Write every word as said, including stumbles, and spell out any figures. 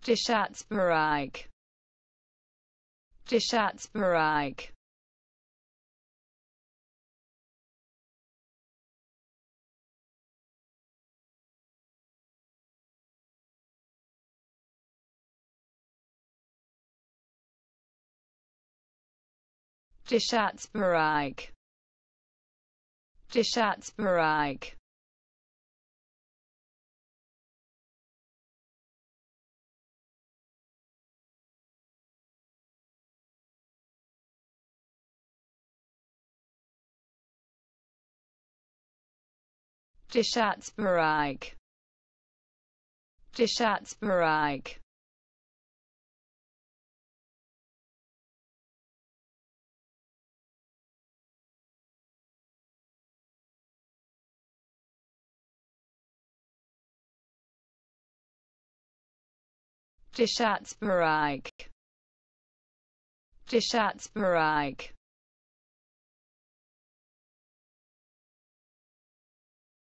De Schatzbereich. De Schatzbereich. De Schatzbereich. De Schatzbereich. De Schatzbereich. De Schatzbereich. De Schatzbereich. De Schatzbereich.